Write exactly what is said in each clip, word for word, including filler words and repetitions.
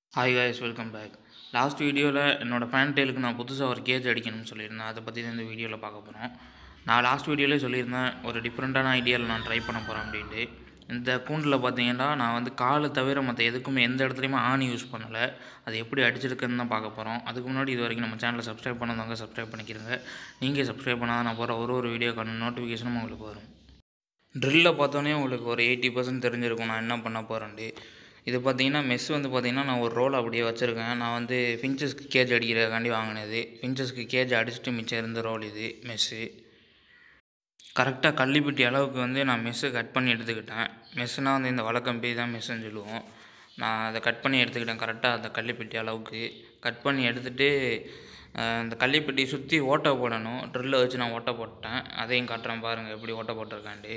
Hi guys, welcome back. Last வீடியோவில் என்னோடய fan டெயிலுக்கு நான் புதுசாக ஒரு கேஜ் அடிக்கணும்னு சொல்லியிருந்தேன். அதை பற்றி தான் இந்த வீடியோவில் பார்க்க போகிறோம். நான் லாஸ்ட் வீடியோவிலே சொல்லியிருந்தேன் ஒரு டிஃப்ரெண்ட்டான ஐடியாவில் நான் ட்ரை பண்ண போகிறேன் அப்படின்ட்டு. இந்த கூண்டில் பார்த்தீங்கன்னா நான் வந்து காலை தவிர மற்ற எதுக்குமே எந்த இடத்துலையுமே ஆணி யூஸ் பண்ணலை. அது எப்படி அடிச்சிருக்குன்னு தான் பார்க்க போகிறோம். அதுக்கு முன்னாடி இது வரைக்கும் நம்ம சேனலை சப்ஸ்கிரைப் பண்ணாதவங்க சப்ஸ்கிரைப் பண்ணிக்கிறங்க. நீங்கள் சப்ஸ்கிரைப் பண்ணாத நான் போகிற ஒரு ஒரு வீடியோக்கான நோட்டிஃபிகேஷனும் உங்களுக்கு வரும். ட்ரில்லை பார்த்தோன்னே உங்களுக்கு ஒரு எயிட்டி பர்சன்ட் தெரிஞ்சிருக்கும் நான் என்ன பண்ண போகிறேன்ட்டு. இது பார்த்தீங்கன்னா மெஸ் வந்து பார்த்திங்கன்னா நான் ஒரு ரோல் அப்படியே வச்சுருக்கேன். நான் வந்து ஃபின்ச்சஸ்க்கு கேஜ் அடிக்கிறதுக்காண்டி வாங்கினது. ஃபின்ச்சஸ்க்கு கேஜ் அடிச்சுட்டு மிச்சம் இருந்த ரோல் இது மெஸ்ஸு. கரெக்டாக கள்ளிப்பட்டி அளவுக்கு வந்து நான் மெஸ்ஸை கட் பண்ணி எடுத்துக்கிட்டேன். மெஸ்ஸுனால் வந்து இந்த வழக்கம்பி தான் மெஸ்ஸுன்னு சொல்லுவோம். நான் அதை கட் பண்ணி எடுத்துக்கிட்டேன் கரெக்டாக அந்த கள்ளிப்பட்டி அளவுக்கு. கட் பண்ணி எடுத்துகிட்டு அந்த கள்ளிப்பட்டி சுற்றி ஓட்டை போடணும். ட்ரில்லை வச்சு நான் ஓட்டை போட்டேன். அதையும் காட்டுறேன் பாருங்கள் எப்படி ஓட்டை போட்டிருக்காண்டி.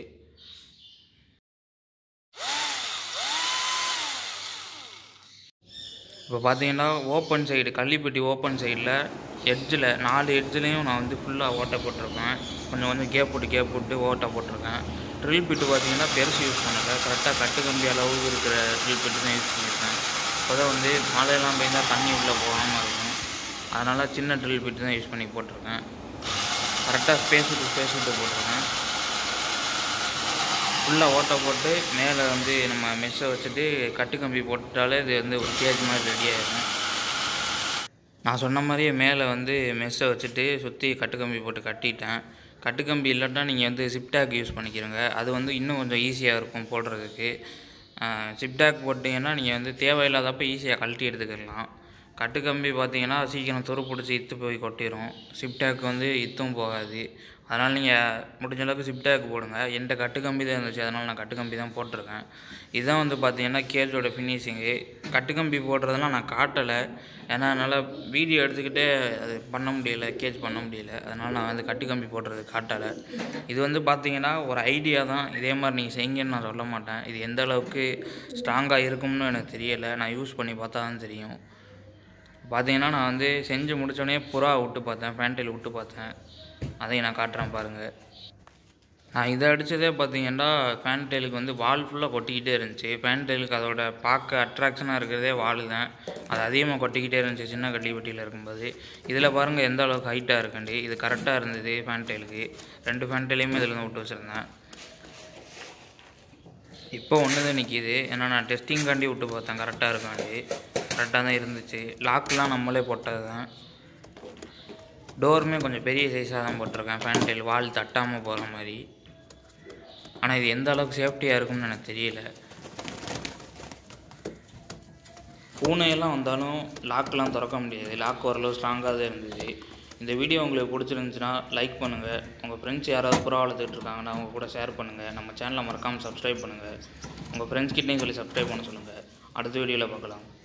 இப்போ பார்த்தீங்கன்னா ஓப்பன் சைடு கள்ளிப்பட்டி ஓப்பன் சைடில் எட்ஜில் நாலு எட்ஜ்லேயும் நான் வந்து ஃபுல்லாக ஓட்டை போட்டிருக்கேன். கொஞ்சம் கொஞ்சம் கேப் போட்டு கேப் போட்டு ஓட்டை போட்டிருக்கேன். ட்ரில் பிட்டு பார்த்தீங்கன்னா பெருசு யூஸ் பண்ணலை. கரெக்டாக கட்டு கம்பி அளவுக்கு இருக்கிற ட்ரில் பிட்டு தான் யூஸ் பண்ணியிருக்கேன். இப்போ தான் வந்து மழையெல்லாம் பெய்ந்தால் தண்ணி உள்ளே போகாமல் இருக்கும். அதனால் சின்ன ட்ரில் பிட்டு தான் யூஸ் பண்ணி போட்டிருக்கேன். கரெக்டாக ஸ்பேஸ் விட்டு ஸ்பேஸ் விட்டு போட்டிருக்கேன். ஃபுல்லாக ஓட்டை போட்டு மேலே வந்து நம்ம மெஸ்ஸை வச்சுட்டு கட்டு கம்பி போட்டுட்டாலே இது வந்து ஒரு கேஜ் மாதிரி ரெடி ஆகிடும். நான் சொன்ன மாதிரியே மேலே வந்து மெஸ்ஸை வச்சுட்டு சுற்றி கட்டு கம்பி போட்டு கட்டிட்டேன். கட்டு கம்பி இல்லாட்டா நீங்கள் வந்து சிப்டாக் யூஸ் பண்ணிக்கிறங்க. அது வந்து இன்னும் கொஞ்சம் ஈஸியாக இருக்கும் போடுறதுக்கு. சிப்டாக் போட்டிங்கன்னா நீங்கள் வந்து தேவையில்லாதப்போ ஈஸியாக கழட்டி எடுத்துக்கிடலாம். கட்டு கம்பி பார்த்தீங்கன்னா சீக்கிரம் துரு பிடிச்சி இத்து போய் கொட்டிடும். சிப்டாக் வந்து இத்தும் போகாது. அதனால் நீங்கள் முடிஞ்ச அளவுக்கு சிப்டாக் போடுங்க. என்கிட்ட கட்டு கம்பி தான் இருந்துச்சு, அதனால் நான் கட்டு கம்பி தான் போட்டிருக்கேன். இதுதான் வந்து பார்த்தீங்கன்னா கேஜோட ஃபினிஷிங்கு. கட்டு கம்பி போடுறதெல்லாம் நான் காட்டலை, ஏன்னா என்னால் வீடியோ எடுத்துக்கிட்டே அது பண்ண முடியலை, கேஜ் பண்ண முடியல. அதனால் நான் வந்து கட்டு கம்பி போடுறது காட்டலை. இது வந்து பார்த்தீங்கன்னா ஒரு ஐடியா தான். இதே மாதிரி நீங்கள் செய்யுங்கன்னு நான் சொல்ல மாட்டேன். இது எந்த அளவுக்கு ஸ்ட்ராங்காக இருக்கும்னு எனக்கு தெரியலை. நான் யூஸ் பண்ணி பார்த்தா தான் தெரியும். பார்த்தீங்கன்னா நான் வந்து செஞ்சு முடித்தோடனே புறா விட்டு பார்த்தேன், ஃபேன் டெயில் விட்டு பார்த்தேன். அதையும் நான் காட்டுறேன் பாருங்கள். நான் இதை அடித்ததே பார்த்தீங்கன்னா ஃபேன் டெயிலுக்கு வந்து வால் ஃபுல்லாக கொட்டிக்கிட்டே இருந்துச்சு. ஃபேன் டெயிலுக்கு அதோட பார்க்க அட்ராக்ஷனாக இருக்கிறதே வால் தான். அது அதிகமாக கொட்டிக்கிட்டே இருந்துச்சு சின்ன கள்ளிப்பட்டியில் இருக்கும்போது. இதில் பாருங்கள் எந்த அளவுக்கு ஹைட்டாக இருக்குண்டி. இது கரெக்டாக இருந்தது ஃபேன் டெயிலுக்கு. ரெண்டு ஃபேன் டெயிலையுமே இதில் தான் விட்டு வச்சுருந்தேன். இப்போ ஒன்று தான் நிற்கிது. ஏன்னா நான் டெஸ்டிங்காண்டி விட்டு பார்த்தேன், கரெக்டாக இருக்காண்டி. கரெக்டாக தான் இருந்துச்சு. லாக்லாம் நம்மளே போட்டது தான். டோருமே கொஞ்சம் பெரிய சைஸாக தான் போட்டிருக்கேன், ஃபேன் டெயில் வால் தட்டாமல் போகிற மாதிரி. ஆனால் இது எந்த அளவுக்கு சேஃப்டியாக இருக்கும்னு எனக்கு தெரியல. பூனையெல்லாம் வந்தாலும் லாக்கெலாம் திறக்க முடியாது. லாக் ஓரளவு ஸ்ட்ராங்காக தான் இருந்துச்சு. இந்த வீடியோ உங்களுக்கு பிடிச்சிருந்துச்சுன்னா லைக் பண்ணுங்கள். உங்கள் ஃப்ரெண்ட்ஸ் யாராவது புறா வளர்த்துட்டு இருக்காங்கன்னா அவங்க கூட ஷேர் பண்ணுங்கள். நம்ம சேனலை மறக்காமல் சப்ஸ்கிரைப் பண்ணுங்கள். உங்கள் ஃப்ரெண்ட்ஸ்கிட்டையும் சொல்லி சப்ஸ்கிரைப் பண்ண சொல்லுங்கள். அடுத்த வீடியோவில் பார்க்கலாம்.